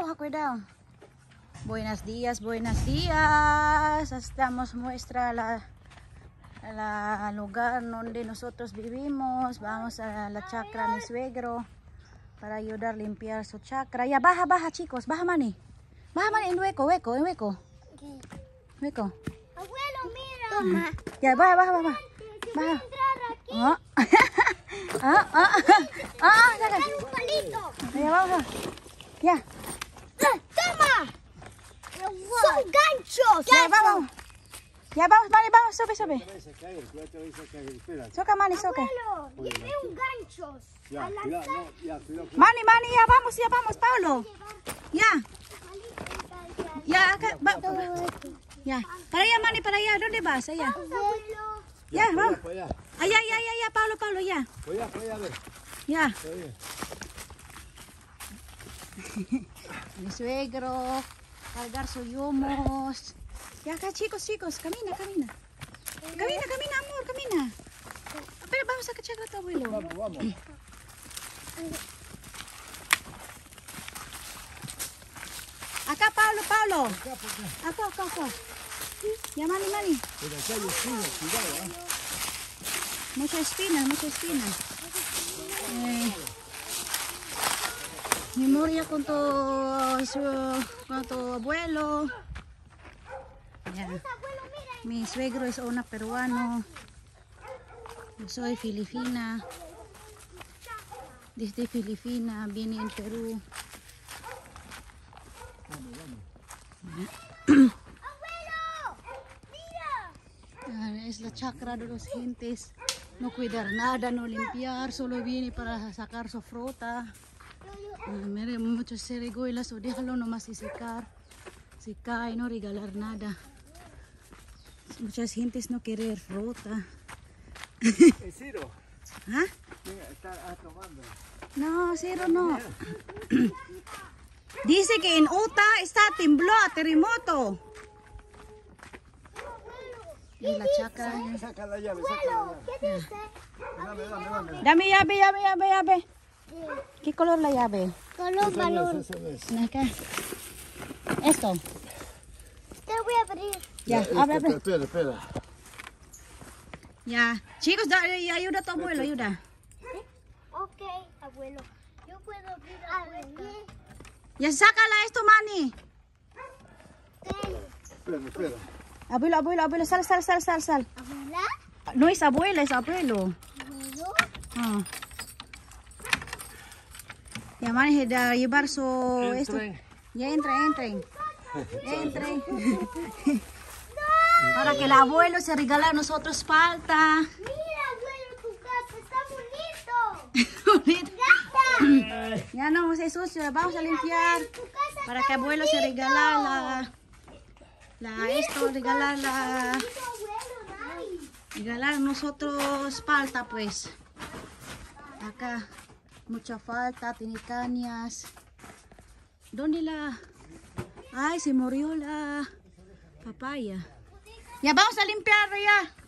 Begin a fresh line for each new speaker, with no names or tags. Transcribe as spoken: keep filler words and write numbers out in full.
cuidado, cuidado. Buenos días, buenos días. Estamos muestra la, la lugar donde nosotros vivimos. Vamos a la chacra de mi suegro para ayudar a limpiar su chacra. Ya, baja, baja, chicos, baja, Mani. Baja, Mani, en hueco, hueco, en hueco. Hueco.
Abuelo, mira. Toma.
Ya, baja, baja, baja. Baja. Ah, ah, ah, ah, saca.
Hay un palito.
Ya, vamos. Ya.
Toma. Son ganchos.
Ya, vamos. Ya, vamos, Mani, vamos, sube, sube. Soca, Mani, soca.
Abuelo, llevé un gancho.
Ya, cuidado, no, ya, cuidado.
Mani, Mani, ya vamos, ya vamos, Paulo. Ya. Ya, acá, va. Ya. Para allá, Mani, para allá. ¿Dónde vas? Allá.
Abuelo.
Ya, vamos.
Allá,
Allá, ya, ya, ya, Paulo, Paulo, ya.
allá, allá, a ver.
Ya.
Allá.
Mi suegro, cargar sus yumos. Ya acá, chicos, chicos, camina, camina. Camina, camina, amor, camina. Pero vamos a cachar a tu abuelo.
Vamos, vamos.
Acá, Pablo, Pablo. Acá, acá, acá. Ya, Mani, Mani.
Pero acá hay espinas, cuidado, ¿eh?
Muchas espinas, muchas espinas. Eh, memoria con tu, su- con tu abuelo. Ya. Mi suegro es una peruano. Yo soy filipina. Desde Filipina vine en Perú. Ah, es la chacra de los gentes. No cuidar nada, no limpiar, solo viene para sacar su fruta. Ah, miren, muchos cereguelas, o déjalo nomás y secar. Se cae, no regalar nada. Muchas gentes no quieren fruta.
¿Es Ciro?
¿Ah?
Venga, está ah, tomando.
No, Ciro no. Dice que en Utah está tembló, terremoto. Y la chacra.
Saca la llave, saca la llave.
¿Qué dice?
Dame, dame, dame.
Dame llave, llave, llave, llave. ¿Qué color la llave?
Color
Esa
balón.
no es, esa no es.
Acá. Esto.
Te voy a abrir.
Ya,
Espera,
abre, abre.
Espera, espera.
Ya. Chicos, da- ayuda a tu abuelo, ayuda.
Ok, abuelo. Yo puedo abrir la puerta.
Ya, sácala esto, Mani.
Espera, espera.
Abuelo, abuelo, abuelo, sal, sal, sal, sal, sal.
¿Abuela?
No es abuela, es abuelo.
¿Abuelo?
Ah. Ya, Mani, de llevar su... Esto.
Entren.
Ya entren, entren. Entren. Para que el abuelo se regale a nosotros falta.
Mira, abuelo, tu casa está bonito. ¡Gata!
Ya no es sucio, vamos a limpiar.
Tu casa
Para que el abuelo se regala la... la esto, regalar la...
bonito, abuelo, nice.
regalar nosotros falta, pues. Acá, mucha falta, tiene cañas. ¿Dónde la...? Ay, se murió la papaya. Ya, vamos a limpiar ya.